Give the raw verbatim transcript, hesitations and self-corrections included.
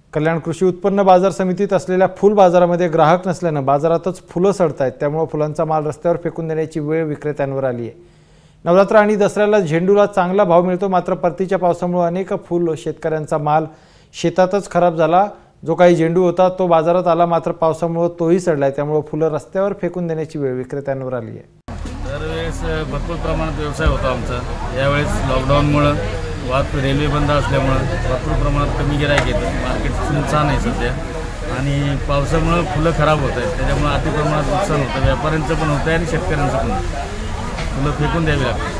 कल्याण कृषी उत्पन्न बाजार समितीत असलेल्या फुल बाजारामध्ये ग्राहक नसल्याने बाजारातच फुलं सडत आहेत। त्यामुळे फुलांचा माल रस्त्यावर फेकून देण्याची वेळ विक्रेत्यांवर आली आहे। नवरात्र आणि दसऱ्याला झेंडूला चांगला भाव मिळतो, मात्र परतीच्या पावसामुळे अनेक फुल शेतकऱ्यांचा माल शेतातच खराब झाला। जो काही झेंडू होता तो बाजारात आला, मात्र पावसामुळे तोही सडलाय। त्यामुळे फुलं रस्त्यावर फेकून देण्याची वेळ विक्रेत्यांवर आली आहे। दरवेळेस भरपूर प्रमाणात व्यवसाय होता आमचा। यावेळेस लॉकडाऊनमुळे वाहतूक रेल्वे बंद असल्यामुळे भरपूर प्रमाणात कमी गिराईक येतं। मार्केट सुनसान आहे सध्या आणि पावसामुळे फुलं खराब होत आहेत, त्याच्यामुळे अति प्रमाणात नुकसान होतं। व्यापाऱ्यांचं पण होतं आहे आणि शेतकऱ्यांचं पण। फुलं फेकून द्यावी लागतात।